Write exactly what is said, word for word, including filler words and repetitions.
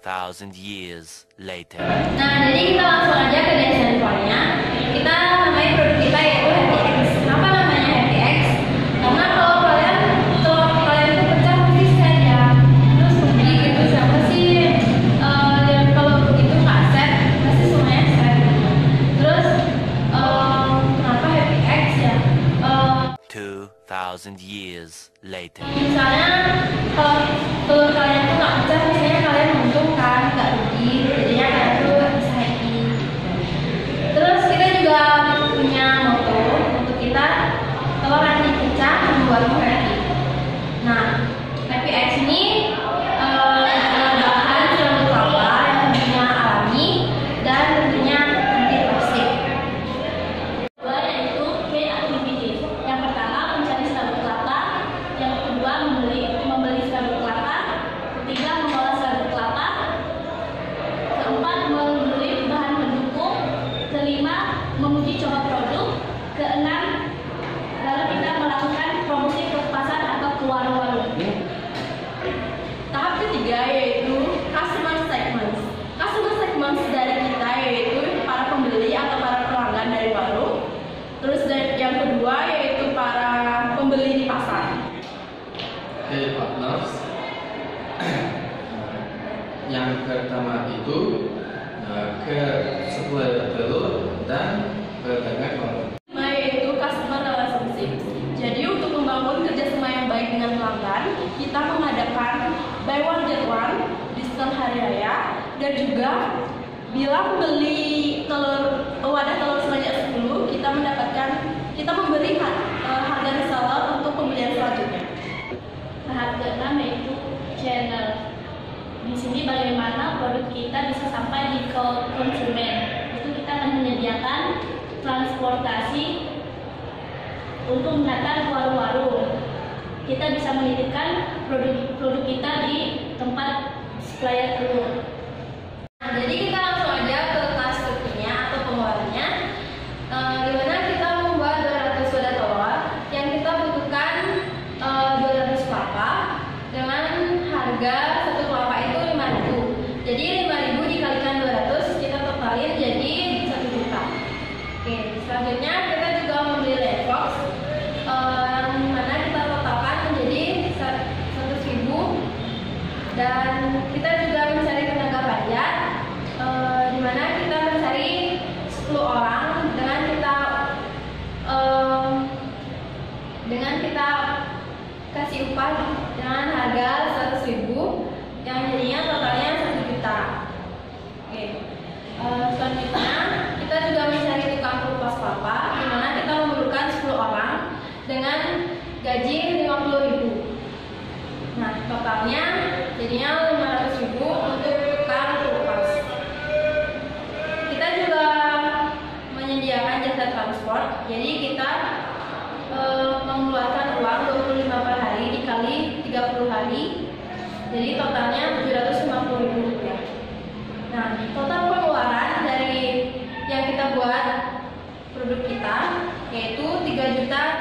thousand years later. Nah, jadi kita langsung aja ke desain poinnya. Kita namai produk kita yaitu Happy X. Kenapa namanya Happy X? Karena kalau kalian kalau kalian itu pecah pasti set ya. Terus begini gitu siapa sih uh, yang kalau begitu nggak set pasti semuanya set. Terus uh, kenapa Happy X ya? Uh, Two thousand years later. Misalnya kalau telur kalian tuh nggak pecah, misalnya kalian untung kan, nggak rugi, jadinya kalian tuh bisa happy. Terus kita juga punya moto untuk kita telur yang dipecah membuatmu happy. Nah, Happy X ini uh, bahan selembut kelapa yang tentunya alami dan tentunya anti plastik. Kedua yaitu K activity. Yang pertama mencari selembut kelapa, yang kedua membeli membeli selembut kelapa, ketiga mengolah selembut kelapa, keempat membeli bahan pendukung, kelima menguji coba produk, keenam lalu kita melakukan promosi ke pasar atau ke warung-warung. Tahap ketiga yaitu customer segment. Customer segment dari kita yaitu para pembeli atau para pelanggan dari warung. Terus dari- yang kedua yaitu para pembeli di pasar. Hey partners, yang pertama itu eh, ke supplier telur dan pedagang warung. Nah, yaitu customer relationship. Jadi untuk membangun kerjasama yang baik dengan pelanggan, kita mengadakan buy one get one, diskon hari raya, dan juga bila membeli telur wadah telur sebanyak sepuluh, kita mendapatkan kita memberi eh, harga reseller untuk pembelian selanjutnya. Tahap keenam yaitu channel. Di sini bagaimana produk kita bisa sampai di ke konsumen. Itu kita akan menyediakan transportasi untuk mendatang ke warung-warung. Kita bisa menitipkan produk produk kita di tempat supplier telur. Nah, jadi kita langsung aja ke kelas strukturnya atau pengeluarannya. Eh, di mana kita membuat dua ratus wadah telur yang kita butuhkan eh, dua ratus kelapa dengan harga satu kelapa itu lima ribu. Jadi lima ribu dikalikan dua ratus kita totalin jadi satu juta. Oke, selanjutnya kita juga membeli letbox eh, mana kita totalkan menjadi seratus ribu dan kita juga mencari tenaga pajak eh, di mana kita mencari sepuluh orang dengan kita eh, dengan kita kasih upah dengan harga seratus ribu yang jadinya totalnya satu juta. Oke. Eh, selanjutnya kita juga mencari tukang pelupas kelapa di mana kita memerlukan sepuluh orang dengan gaji lima puluh ribu. Nah, totalnya jadinya lima ratus ribu untuk tukang pelupas. Kita juga menyediakan jasa transport. Jadi kita eh, mengeluarkan uang dua puluh lima per hari dikali tiga puluh hari. Jadi totalnya tujuh ratus lima puluh ribu rupiah. Nah, total pengeluaran dari yang kita buat produk kita yaitu tiga juta